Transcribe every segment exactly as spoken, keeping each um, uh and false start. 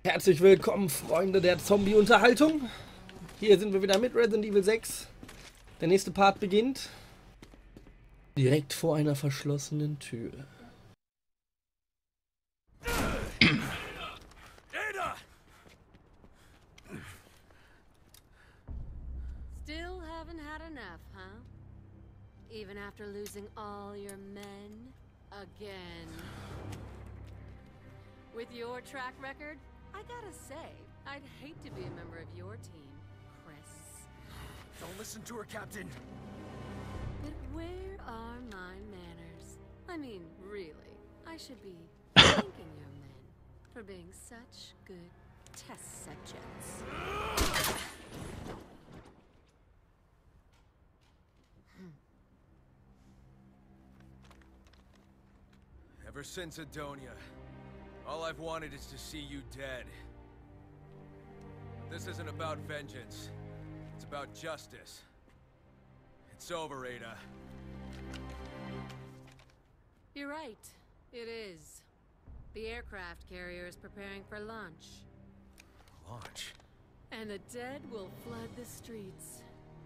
Herzlich willkommen, Freunde der Zombie-Unterhaltung. Hier sind wir wieder mit Resident Evil sechs. Der nächste Part beginnt direkt vor einer verschlossenen Tür. Still haven't had enough, huh? Even after losing all your men again. With your track record, I gotta say, I'd hate to be a member of your team, Chris. Don't listen to her, Captain. But where are my manners? I mean, really, I should be thanking your men for being such good test subjects. Ever since Adonia, all I've wanted is to see you dead. This isn't about vengeance. It's about justice. It's over, Ada. You're right. It is. The aircraft carrier is preparing for launch. Launch? And the dead will flood the streets.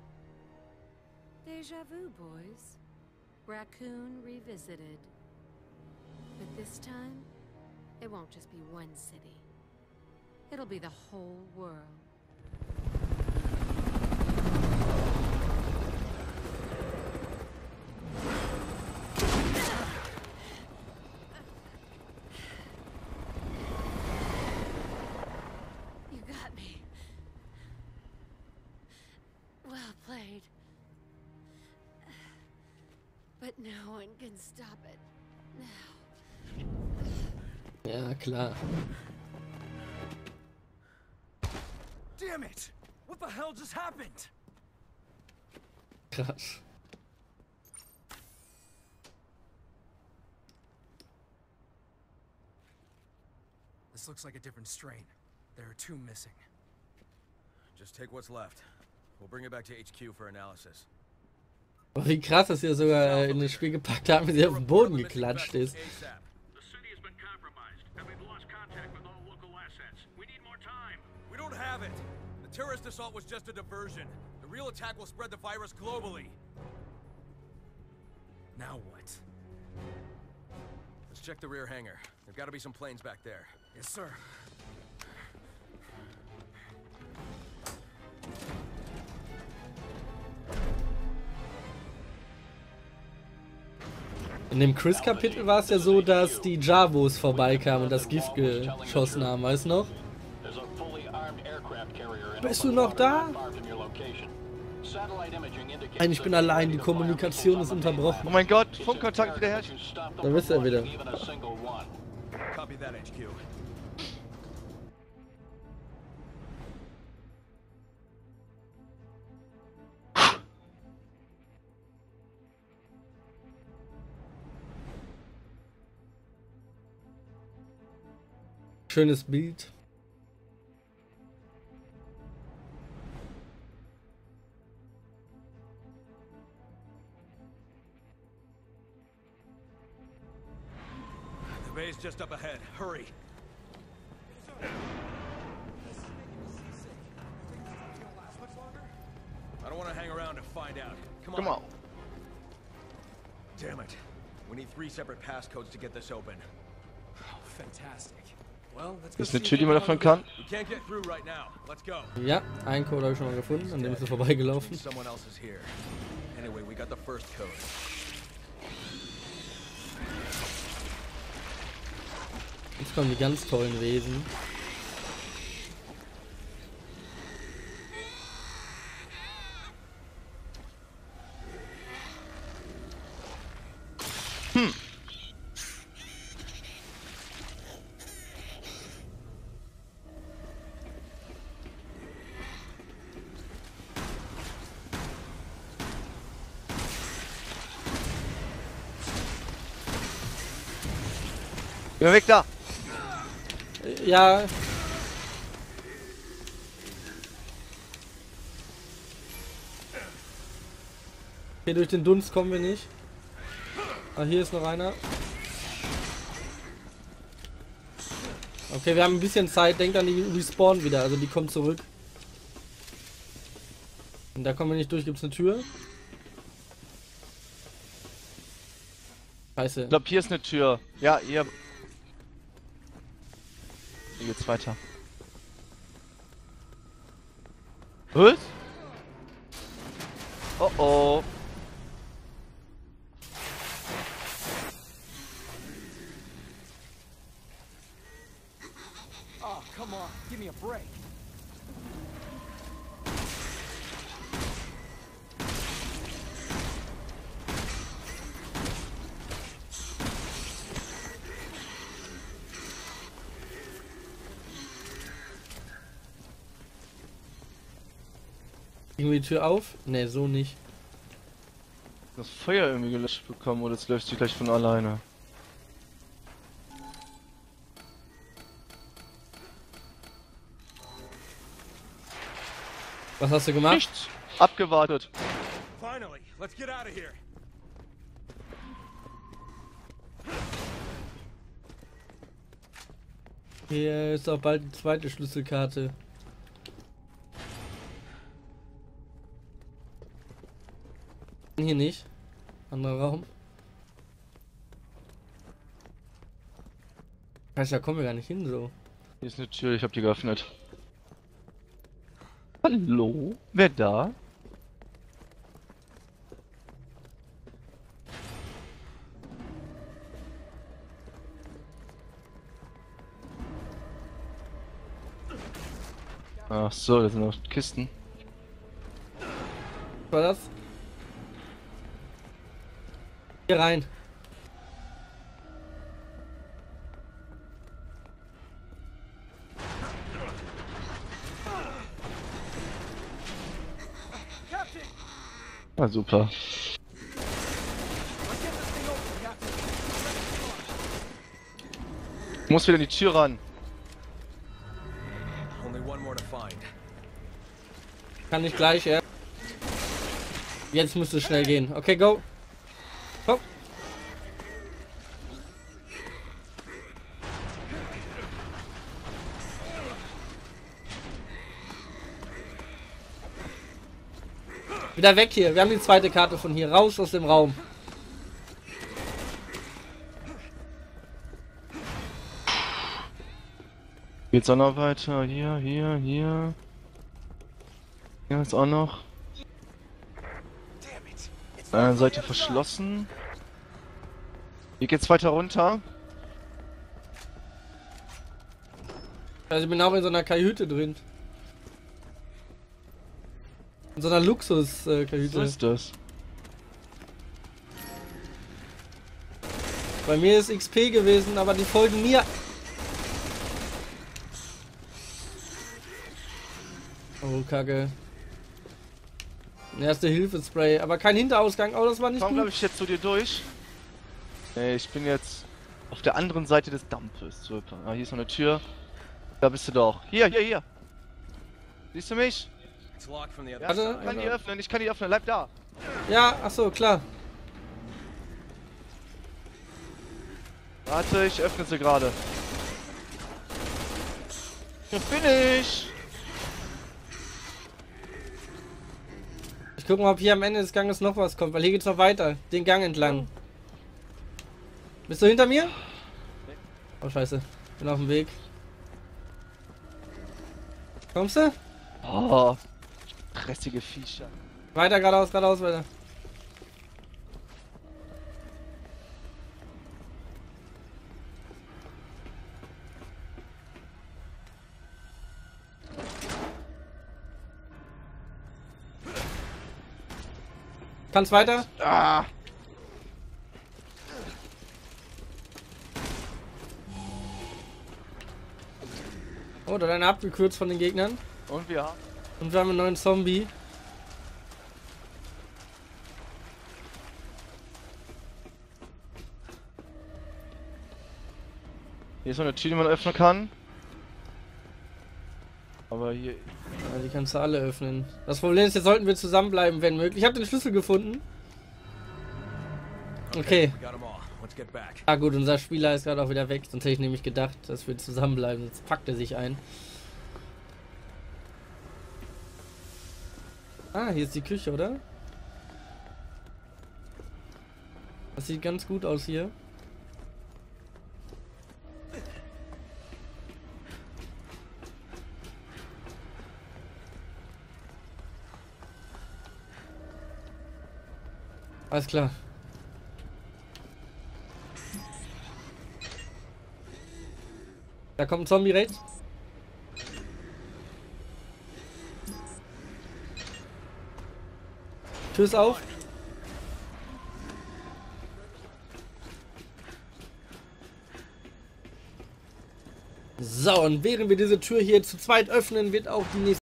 Deja vu, boys. Raccoon revisited. But this time, it won't just be one city. It'll be the whole world. You got me. Well played. But no one can stop it now. Ja, klar. Damn it! What the hell just happened? Krass. This looks like a different strain. There are two missing. Just take what's left. We'll bring it back to H Q for analysis. Oh, wie krass, dass ihr sogar in das Spiel gepackt habt, wie sie auf den Boden geklatscht ist. We don't have it. The terrorist assault was just a diversion. The real attack will spread the virus globally. Now what? Let's check the rear hangar. There've got to be some planes back there. Yes, sir. In dem Chris-Kapitel war es ja so, dass die Javos vorbeikamen und das Gift geschossen haben, weißt du noch? Bist du noch da? Nein, ich bin allein, die Kommunikation ist unterbrochen. Oh mein Gott, Funkkontakt wieder her. Da bist du ja wieder. Copy that, H Q. Schönes Bild. The bay's just up ahead. Hurry. I don't want to hang around to find out. Come on. Come on. Damn it. We need three separate passcodes to get this open. Oh, fantastic. Well, let's go. Ist eine Tür, die man öffnen kann? We can't get through right now. Let's go. Ja, einen Code habe ich schon mal gefunden, an dem ist er vorbeigelaufen. Someone else is here. Anyway, we got the first code. Jetzt kommen die ganz tollen Wesen. Hm. Geh weg da! Ja. Hier durch den Dunst kommen wir nicht. Ah, hier ist noch einer. Okay, wir haben ein bisschen Zeit. Denkt an die Respawn wieder. Also die kommt zurück. Und da kommen wir nicht durch. Gibt es eine Tür? Scheiße. Ich glaube, hier ist eine Tür. Ja, hier. Hier geht's weiter. Was? Oh oh. Oh, come on. Give me a break. Irgendwie die Tür auf? Ne, so nicht. Das Feuer irgendwie gelöscht bekommen oder es löscht sich gleich von alleine. Was hast du gemacht? Nichts. Abgewartet. Finally, let's get out of here. Hier ist auch bald die zweite Schlüsselkarte. Hier nicht. Anderer Raum. Heißt, da kommen wir gar nicht hin so. Hier ist eine Tür, ich hab die geöffnet. Hallo? Wer da? Ach so, das sind noch Kisten. Was war das? Hier rein. Ah, super. Ich muss wieder in die Tür ran. Only one more to find. Kann ich gleich, ja. Jetzt müsste es schnell gehen. Okay, go. Go. Wieder weg hier. Wir haben die zweite Karte von hier. Raus aus dem Raum. Geht's auch noch weiter? Hier, hier, hier. Hier ist auch noch. Äh, Seite verschlossen. Hier geht's weiter runter. Also ich bin auch in so einer Kajüte drin. In so einer Luxus-Kajüte. So ist das. Bei mir ist X P gewesen, aber die folgen mir. Oh, Kacke. Erste Hilfe-Spray, aber kein Hinterausgang. Oh, das war nicht Komm, glaube gut. ich, jetzt zu dir durch. Nee, ich bin jetzt auf der anderen Seite des Dampfes. Super. Ah, hier ist noch eine Tür. Da bist du doch. Hier, hier, hier. Siehst du mich? It's locked from the other Ja, Warte, ich kann die warte. öffnen, ich kann die öffnen. Bleib da. Ja, ach so, klar. Warte, ich öffne sie gerade. Hier bin ich. Ich gucke mal, ob hier am Ende des Ganges noch was kommt, weil hier geht's noch weiter. Den Gang entlang. Bist du hinter mir? Oh, scheiße. Bin auf dem Weg. Kommst du? Oh, stressige Viecher. Weiter, geradeaus, geradeaus, weiter. Kannst weiter? Ah. Oh, da hat einer abgekürzt von den Gegnern. Und wir haben. Und wir haben einen neuen Zombie. Hier ist noch eine Tür, die man öffnen kann. Aber hier. Ja, die kannst du alle öffnen. Das Problem ist, jetzt sollten wir zusammenbleiben, wenn möglich. Ich habe den Schlüssel gefunden. Okay. We got 'em all. Let's get back. Ah gut, unser Spieler ist gerade auch wieder weg. Sonst hätte ich nämlich gedacht, dass wir zusammenbleiben. Jetzt packt er sich ein. Ah, hier ist die Küche, oder? Das sieht ganz gut aus hier. Alles klar. Da kommt ein Zombie rechts. Tür ist auf. So, und während wir diese Tür hier zu zweit öffnen, wird auch die nächste